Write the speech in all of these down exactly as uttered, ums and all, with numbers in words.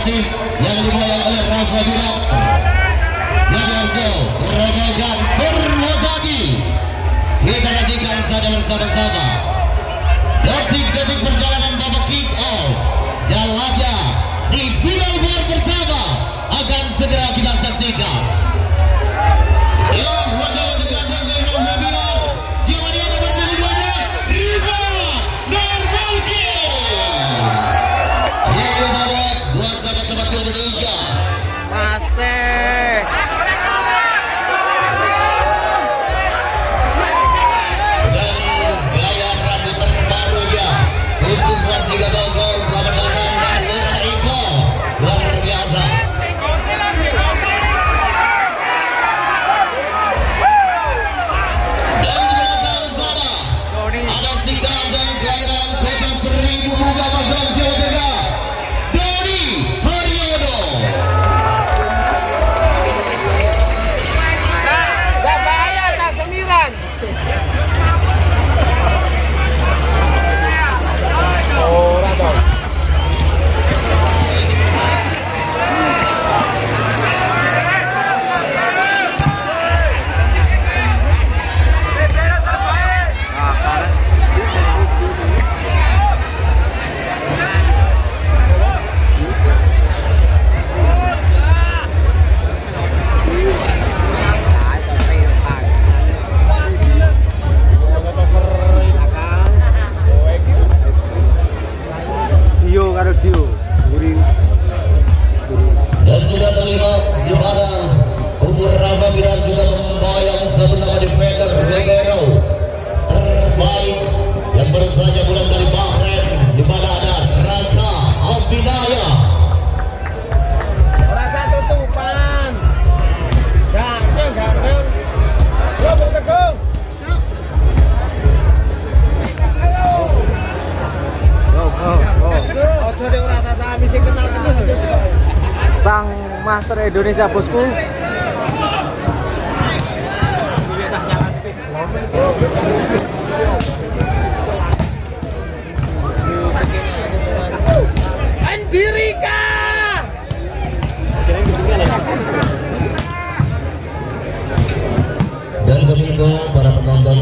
artis yang diboyong oleh Rafa Bilang. Jagarko Ramadan Purwodadi. Kita nantikan saja bersama-sama detik-detik perjalanan babak kick off. Jelajah di final luar pertama akan segera kita saksikan. Inilah wajah-wajah ganteng dari Rafa Bilang. Siapa dia nomor dua belas? Riva Nurbalki. Ini adalah buat sahabat-sahabat Indonesia. Masih. Dan gaya rambut terbarunya khusus buat Siga Gogo. Selamat datang dan Luna Iko. Luar biasa. Dan di belakang sana ada Siga dan kelahiran kota Seribu Muga Magelang, Jawa Tengah, Doni Haryono. Gak bahaya Kak Semiran. Ora dong. Dio karo Dio. Guri. Dan juga terlihat di mana umur Rafa Bilang juga membayang satu nama defender Regero terbaik yang baru saja pulang dari Bahrain, di mana ada Raka Abinaya. Rasa tutupan. Ganteng, ganteng. Yo, Bung Teguh. Oh, oh, oh. Ojo deh rasa sami sing kenal-kenal. Sang Master Indonesia bosku. Andirika. Dan kemudian para penonton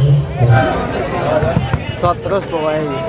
Shot terus pokoknya.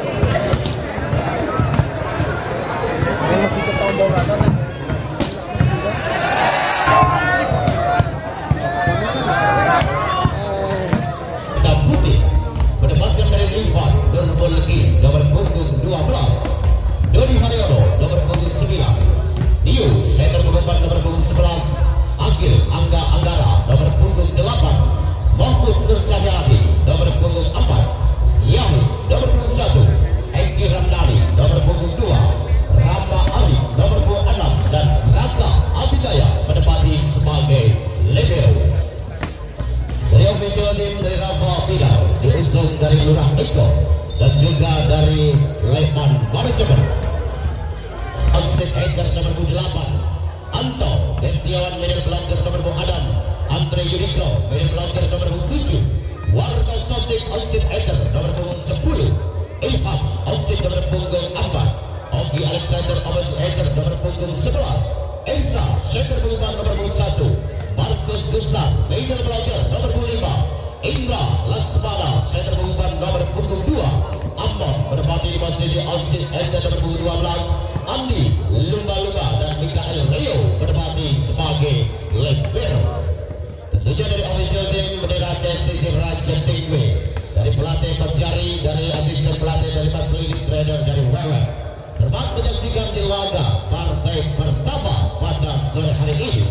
hitam putih menempatkan dari Rifat Nurbalki nomor punggung dua belas, Doni Haryono nomor punggung sembilan, Dio center pengumpan nomor punggung sebelas, Agil Angga Anggara nomor punggung delapan, Mahfud Nur Cahyati nomor punggung empat, Yahud nomor punggung satu, Eki Ramdhani nomor punggung dua, Rama Ali nomor punggung enam, dan Raka Abidaya menempati sebagai libero. Dari official team dari Rafa Bilang diusung dari Lurah Eko dan juga dari Letnan Manajemen. Outside Hacker nomor delapan, Anto Gentiawan middle blocker nomor Adam, Andre Yudiko middle blocker nomor tujuh, Warno Sotik outside Hacker nomor sepuluh, Ilham outside nomor punggung empat, Ogi Alexander outside Hacker nomor punggung sebelas, Elsa center pengumpan nomor satu, Markus Gustav middle blocker nomor lima, Indra Lasmana center pengumpan nomor punggung dua, Ammon menempati posisi outside Hacker nomor dua belas, Andi Lumba-Lumba dan Mikael Rio menempati sebagai libero. Tentunya dari official team bendera C S C Raja Tingwe, dari pelatih Mas Yari, dari asisten pelatih dari Mas Lili, trainer dari Wewe. Selamat menyaksikan di laga partai pertama pada sore hari ini.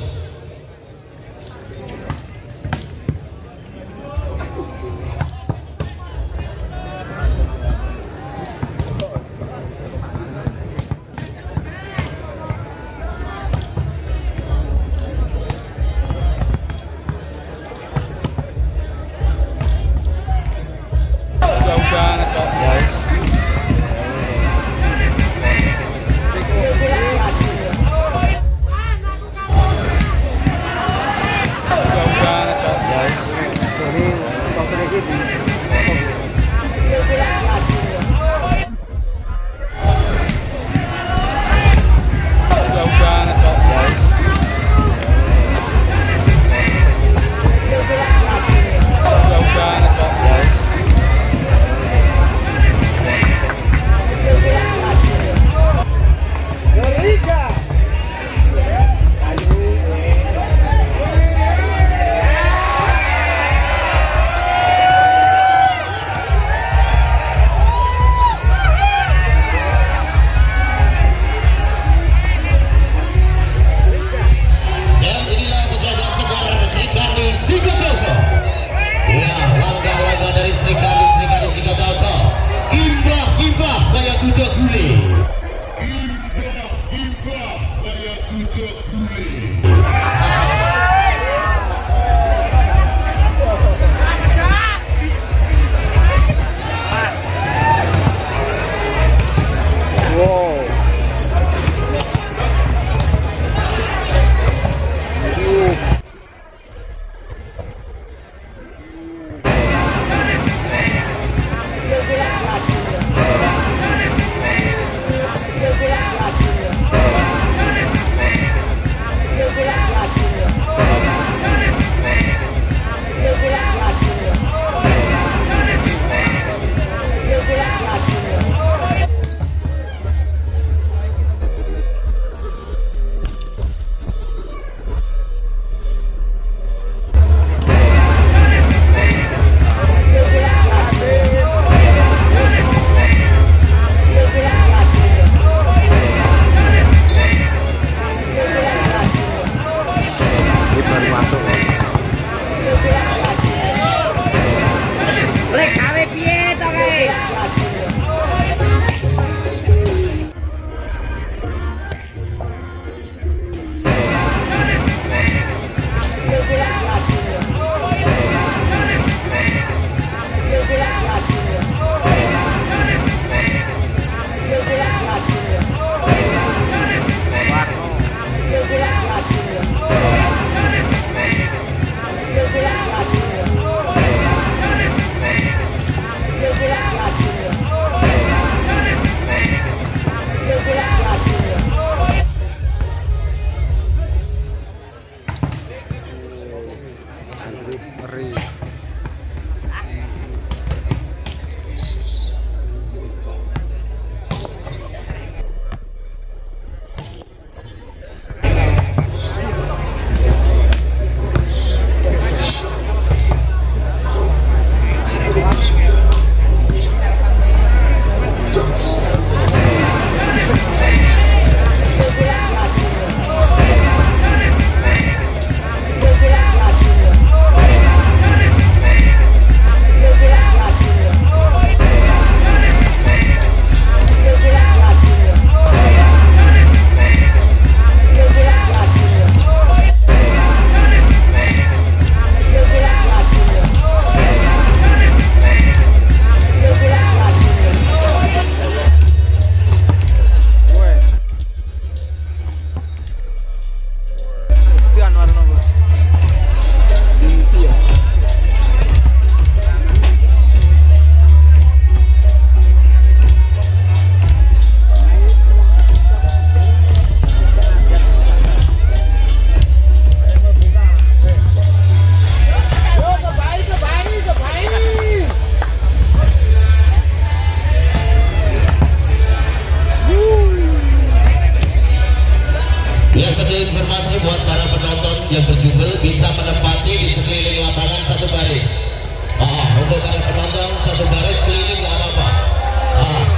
satu informasi buat para penonton yang berjubel bisa menempati di sekeliling lapangan satu baris. Ah, untuk para penonton satu baris keliling nggak apa-apa. Ah,